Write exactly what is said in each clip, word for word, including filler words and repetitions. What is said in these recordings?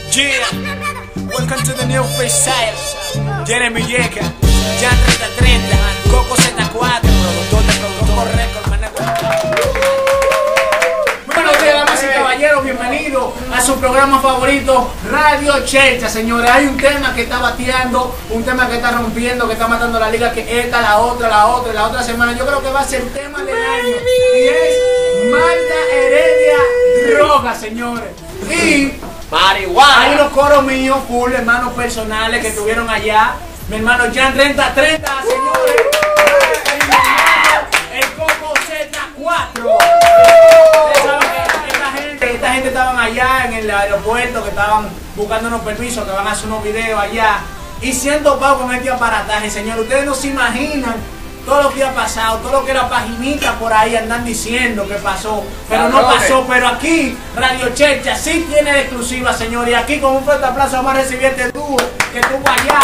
Yeah, welcome to the new freestyle. Jeremy Yeca, Jan treinta treinta, Coco Z cuatro, productor de Productor Record, manejo. Buenos días, damas y caballeros, bienvenidos a su programa favorito, Radio Chelcha, señores. Hay un tema que está bateando, un tema que está rompiendo, que está matando la liga, que esta, la otra, la otra, la otra semana. Yo creo que va a ser el tema del año. Y es Marta Heredia Droga, señores. Y marihuana. hay unos coros míos, full, hermanos personales que estuvieron allá. Mi hermano Jan treinta treinta, señores. El Coco Z cuatro. Ustedes saben que esta gente, esta gente estaban allá en el aeropuerto, que estaban buscando unos permisos, que van a hacer unos videos allá. Y se han topado con este aparataje, señores. Ustedes no se imaginan todo lo que ha pasado, todo lo que la paginita por ahí andan diciendo que pasó, pero no pasó. Pero aquí Radio Chelcha sí tiene la exclusiva, señor, y aquí con un fuerte aplauso vamos a recibir este dúo que estuvo allá,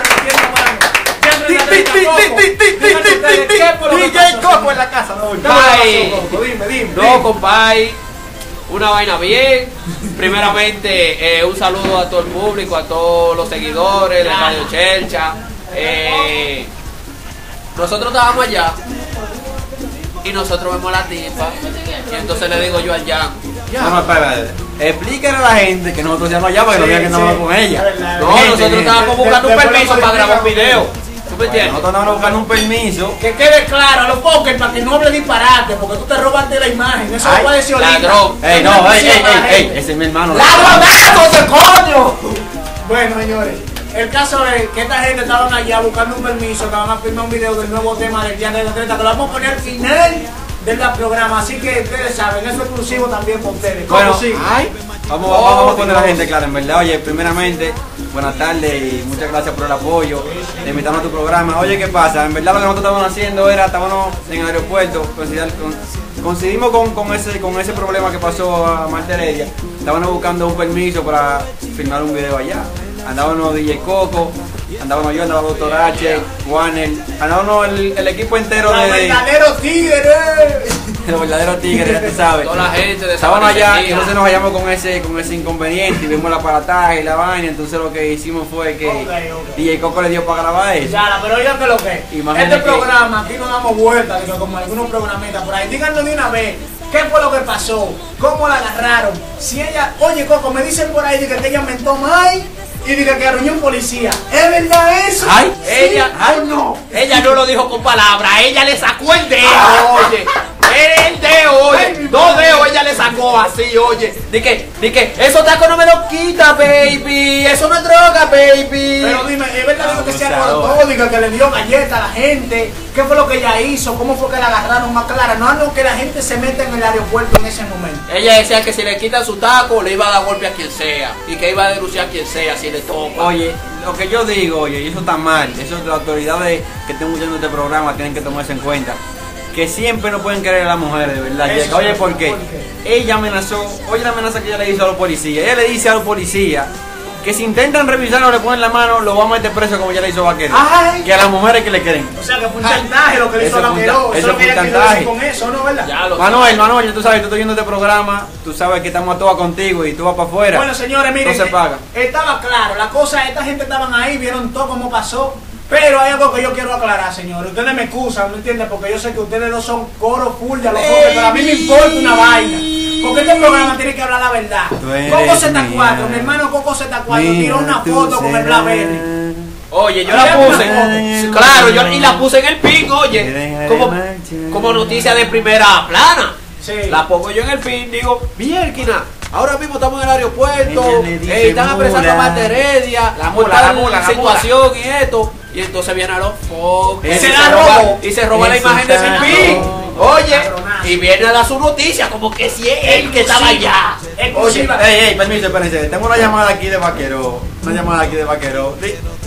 señor. D J Coco en la casa, no, dime, dime. No, compadre, una vaina bien. Primeramente, eh, un saludo a todo el público, a todos los seguidores de Radio Chelcha. Eh, Nosotros estábamos allá y nosotros vemos a la tipa y entonces le digo yo al Jan. No, no, espera, espera. Explíquenle a la gente que nosotros ya no allá porque no había que andamos con ella. No, nosotros estábamos buscando un permiso para grabar un video. ¿Tú me entiendes? Nosotros estábamos buscando un permiso. Que quede claro a los pokers para que no hable disparate, porque tú te robaste la imagen. Eso lo puede decir ahorita. Ladrón. Ey, no, ey, ey, ey, ey, ese es mi hermano. ¡Ladronazo ese coño! Bueno, señores, el caso es que esta gente estaban allá buscando un permiso, que van a filmar un video del nuevo tema del Jan treinta treinta, que lo vamos a poner al final del programa, así que ustedes saben, eso es exclusivo también con ustedes. Bueno, sí? ay, vamos, vamos, vamos a poner a la gente clara, en verdad. Oye, primeramente, buenas tardes y muchas gracias por el apoyo de invitarnos a tu programa. Oye, ¿qué pasa? En verdad lo que nosotros estábamos haciendo era, estábamos en el aeropuerto, coincidimos con, con, ese, con ese problema que pasó a Marta Heredia. Estábamos buscando un permiso para filmar un video allá. Andábamos D J Coco, andábamos yo, andaba Doctor H, Warner, andábamos el, el equipo entero de... ¡Los verdaderos tigres! Los verdaderos tigres, ya tú sabes. Toda la gente de Estábamos allá y entonces nos hallamos con ese, con ese inconveniente y vimos el aparataje y la vaina. Entonces lo que hicimos fue que okay, okay. D J Coco le dio para grabar eso. Ya, pero oigan que lo que este programa, aquí nos damos vueltas, como algunos programitas por ahí. Díganlo de una vez. ¿Qué fue lo que pasó? ¿Cómo la agarraron? Si ella, oye Coco, me dicen por ahí que ella mentó más y diga que arruinó un policía. ¿Es verdad eso? Ay, ¿Sí ella, ay, o no? Ella no lo dijo con palabras, ella le sacó el dedo, oye. El dedo, oye. Dos dedos ella le sacó así, oye. Di que, di que, esos tacos no me los quita, baby. Eso no es droga, baby. Pero dime, ¿es verdad que se acortó? Diga que le dio galleta a la gente. ¿Qué fue lo que ella hizo? ¿Cómo fue que la agarraron más clara? No, no, que la gente se meta en el aeropuerto en ese momento. Ella decía que si le quitan su taco, le iba a dar golpe a quien sea. Y que iba a denunciar a quien sea si le toca. Oye, lo que yo digo, oye, y eso está mal. Eso las autoridades que estén escuchando este programa tienen que tomarse en cuenta. Que siempre no pueden querer a las mujeres, de verdad. Eso, oye, ¿por qué? ¿por qué? Ella amenazó, oye la amenaza que ella le hizo a los policías. Ella le dice a los policías que si intentan revisarlo, le ponen la mano, lo vamos a meter preso como ya le hizo Vaquero. Ay. Que a las mujeres que le quieren. O sea que fue un chantaje lo que le hizo a Vaquero. Eso fue un chantaje. Con eso, ¿no, verdad? Ya lo Manuel, sabes. Manuel, tú sabes, tú estás viendo este programa, tú sabes que estamos todas contigo y tú vas para afuera. Bueno, señores, miren, no se paga. Estaba claro, la cosa, esta gente estaban ahí, vieron todo cómo pasó. Pero hay algo que yo quiero aclarar, señores. Ustedes me excusan, ¿no entienden? Porque yo sé que ustedes no son coro full de los jóvenes, pero a mí me importa una vaina. Porque este programa tiene que hablar la verdad. Coco Z cuatro, mi hermano Coco Z cuatro tiró una foto con el Blackberry. Oye, yo la puse, claro, yo y la puse en el pin, oye, como, como noticia de primera plana. Sí. La pongo yo en el pin, digo, Mierquina, ahora mismo estamos en el aeropuerto, eh, están apresando a Marta Heredia, la mula, la mula, la situación y esto. Y entonces viene a los focos y se la roba, y se roba la imagen de ese pin. Oye, y viene a dar su noticia como que si es él que estaba allá. Oye, ey, ey, permiso, espérense, tengo una llamada aquí de Vaquero, una llamada aquí de Vaquero.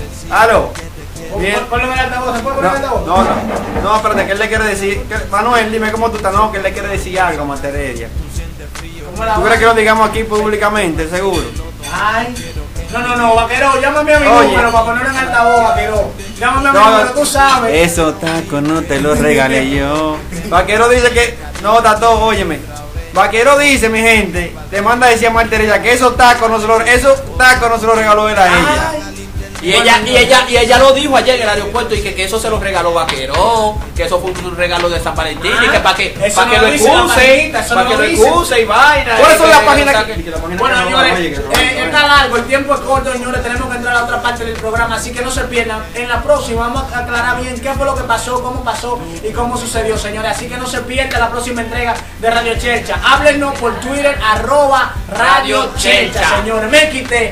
¿Aló? Ponle el altavoz, ¿se puede poner el altavoz? No, no, no, espérate, que él le quiere decir, que, Manuel, dime cómo tú estás, no, que él le quiere decir algo a Marta Heredia. ¿Tú crees que lo digamos aquí públicamente, seguro? Ay, no, no, no, Vaquero, llámame a mi Oye. número para ponerlo en altavoz, Vaquero. Llámame a mi No, número, tú sabes. Esos tacos no te los regalé yo. Vaquero dice que, no, Tato, óyeme. Vaquero dice, mi gente, te manda a decir a Marterella que esos tacos no se los, esos tacos no se los regaló él a ella. Y ella, y ella, y ella lo dijo ayer en el aeropuerto y que, que eso se lo regaló Vaquerón, que eso fue un regalo de San Valentín y que para que, Eso pa no que lo lo dice la excuse, paginita, eso para no que lo lo dice. excuse y vaina. ¿Cuáles son y las que- páginas que- que- que la página Bueno, que no- señores, oye, que no- eh, está largo, el tiempo es corto, señores, tenemos que entrar a otra parte del programa, así que no se pierdan. En la próxima vamos a aclarar bien qué fue lo que pasó, cómo pasó y cómo sucedió, señores. Así que no se pierdan la próxima entrega de Radio Chelcha. Háblenos por Twitter, arroba Radio Chelcha, señores. Me quité.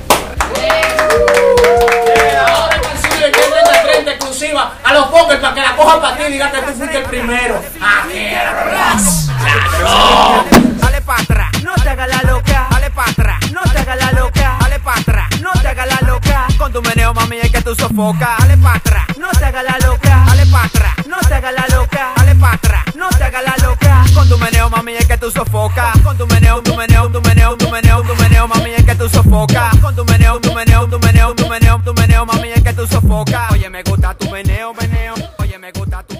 Ahora canciones de treinta treinta exclusiva a los pokers para que la cojan para ti y digan que tú fuiste el primero. ¡Ah, qué Dale pa' atrás, no te hagas la loca. Dale pa' atrás, no te hagas la loca. Dale pa' atrás, no te hagas la loca. Con tu meneo, mami, es que tú sofocas. Dale pa' atrás, no te hagas la loca. Dale pa' atrás, no te hagas la loca. Dale pa' atrás, no te hagas la loca. Con tu meneo, mami, es que tú sofocas. Con tu meneo, tu meneo, tu meneo, tu meneo, tu meneo, mami, es que tú sofocas. Con tu meneo, tu meneo, tu meneo, tu meneo, tu meneo, mami, es que tú sofocas. Oye, me gusta tu meneo, meneo. Oye, me gusta tu